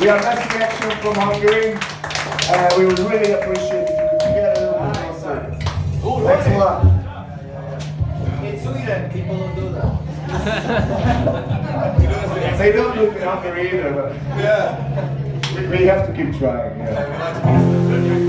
We are Massive Action from Hungary. We would really appreciate if you could get a little bit closer. Thanks a lot. In Sweden, people don't do that. They don't look in Hungary either, but Yeah. we have to keep trying. Yeah.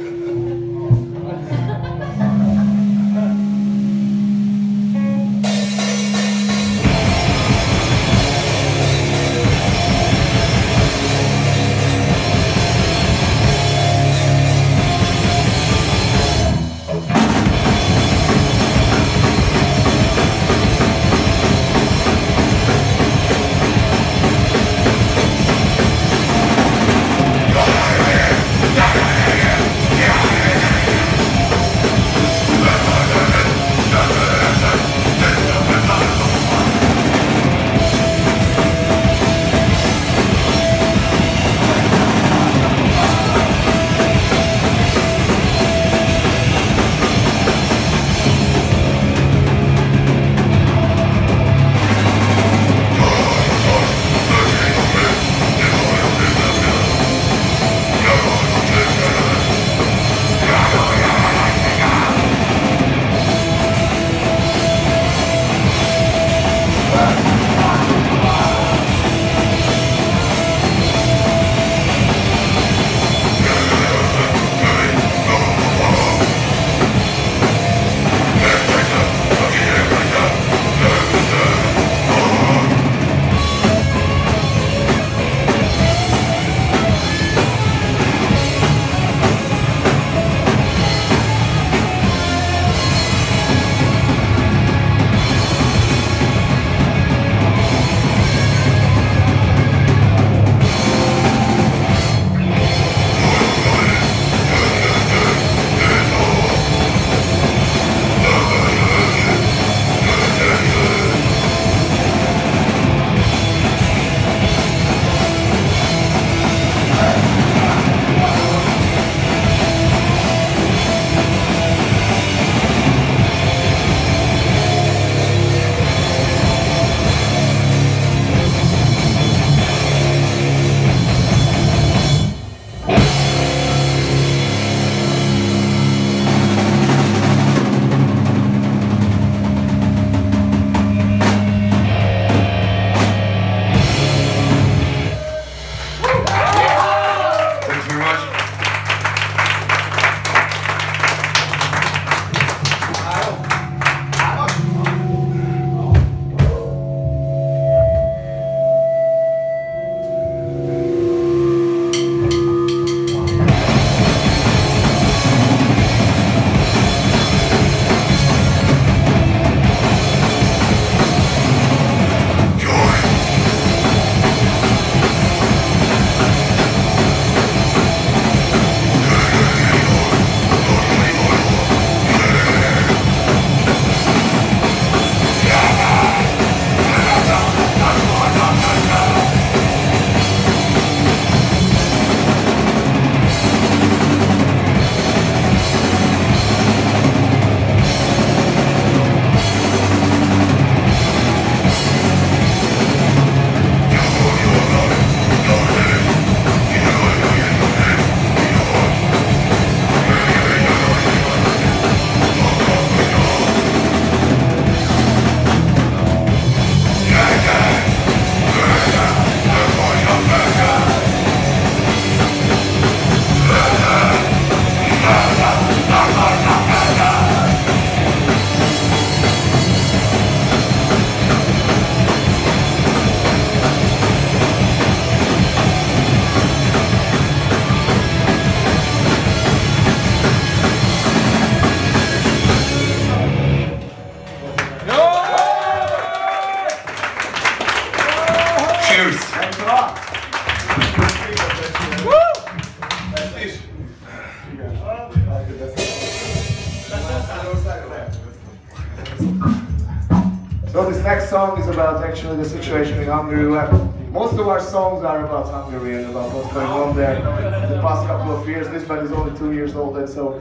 So this next song is about actually the situation in Hungary. Most of our songs are about Hungary and about what's going on there the past couple of years. This band is only 2 years old, and so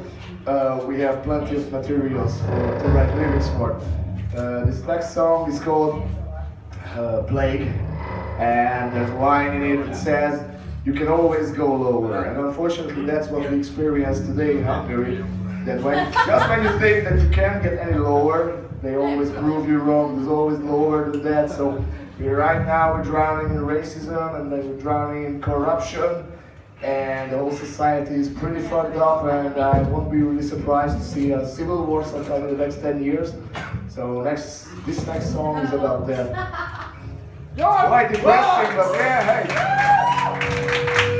we have plenty of materials to write lyrics for. This next song is called Plague, and there's a line in it that says, you can always go lower. And unfortunately, that's what we experience today in Hungary. That just when you think that you can't get any lower, they always prove you wrong. There's always lower than that. So right now we're drowning in racism, and then we're drowning in corruption, and the whole society is pretty fucked up. And I won't be really surprised to see a civil war sometime in the next 10 years. So this next song is about that. Quite depressing, but yeah, hey.